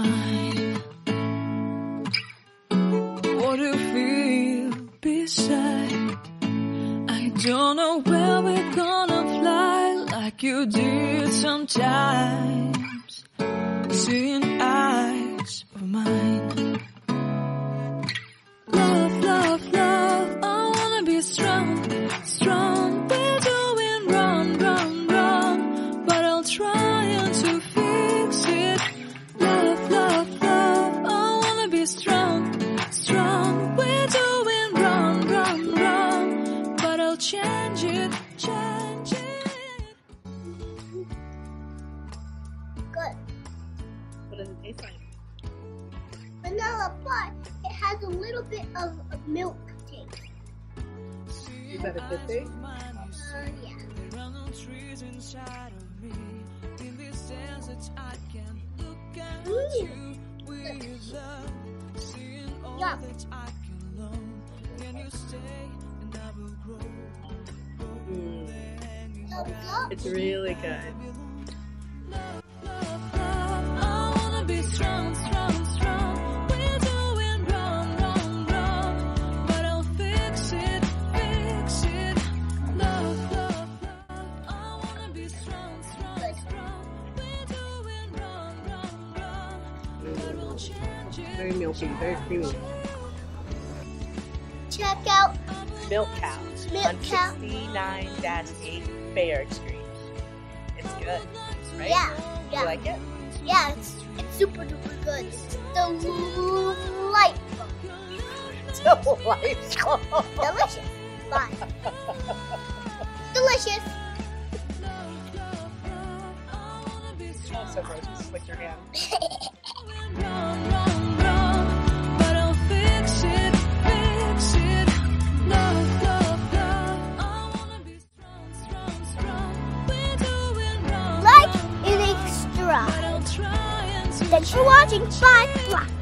mine. What do you feel beside? I don't know where we're gonna fly like you did sometimes. Seeing eyes of mine. Love, love, love, I wanna be strong, strong. We're doing wrong, wrong, wrong, but I'll try to fix it. Love, love, love, I wanna be strong, strong. We're doing wrong, wrong, wrong, but I'll change it, change it. Good. What does it taste like? Vanilla, but it has a little bit of milk taste. Is that a good thing? Yeah. Yum. Thumbs up. It's really good. Strong, strong, strong. We're doing wrong, wrong, wrong, but I'll fix it, fix it. Love, love, love. I wanna be strong, strong, strong. We're doing wrong, wrong, wrong, but we'll change it. Very milky, very creamy. Check out MilkCow on MilkCow. 69-8 Bayard Street. It's good, right? Yeah, You yeah, like it? yeah. It's super duper good. It's delightful. Delightful. Delicious. Bye. Delicious. Oh, so gross. You slicked your hand. Wrong, wrong, wrong, but I'll fix it, fix it. Love, love, love. I wanna be strong, strong, strong. We're doing wrong, Like wrong, and extra. but I'll try and Thanks for watching. Bye.